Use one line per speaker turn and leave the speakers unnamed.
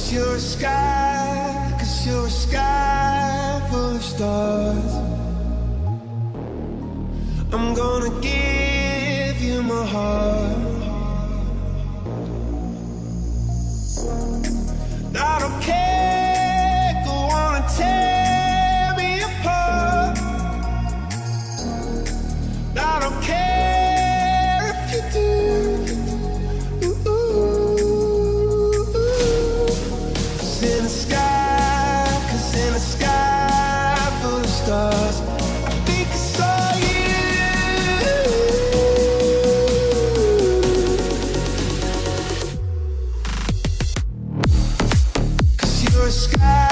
you're a sky, 'cause you're a sky full of stars. I'm gonna give you my heart. I don't care, go on and tear me apart. I don't care if you do. Cause in the sky full of stars, I think I saw you. 'Cause you're a sky.